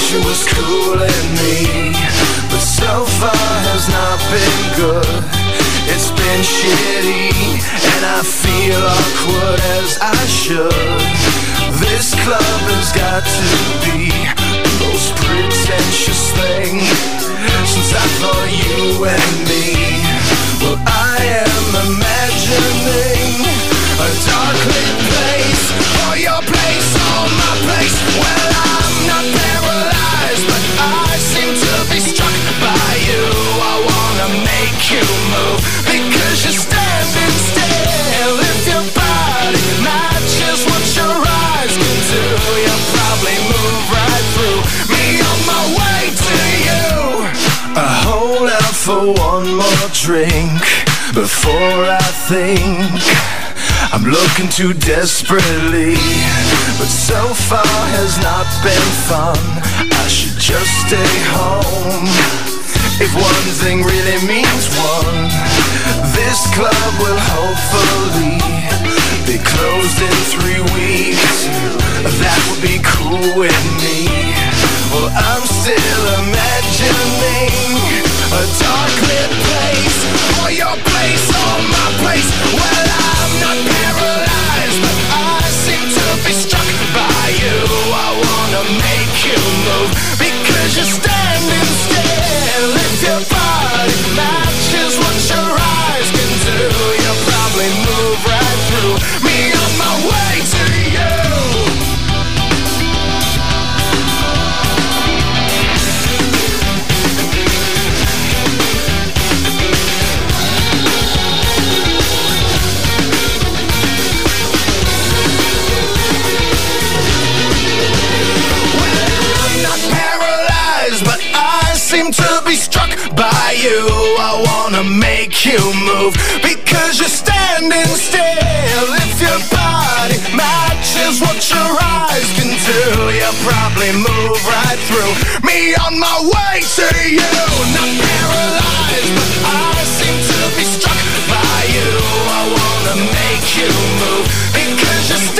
she was cooling me, but so far has not been good. It's been shitty, and I feel awkward as I should. This club has got to be the most pretentious thing since I thought you and me. Well, I am imagining a dark lit place, or your place, or my place. Well, I'm not paralyzed, but I seem to be struck by you. I wanna make you move, because you're standing still. If your body matches what your eyes can do, you'll probably move right through me on my way to you. I hold out for one more drink before I think I'm looking too desperately, but so far has not been fun. I should just stay home. If one thing really means one, this club will hopefully be closed in 3 weeks. That would be cool with me. Well, I'm still imagining a dark lit place, or your place, or my place. Well, I'm not paralyzed, but I seem to be struck by you. I wanna make you move, because you're standing still. If your body matches what your eyes can do, you'll probably move right through me on my way to you. But I seem to be struck by you. I wanna make you move, because you're standing still. If your body matches what your eyes can do, you'll probably move right through me on my way to you. Not paralyzed, but I seem to be struck by you. I wanna make you move, because you're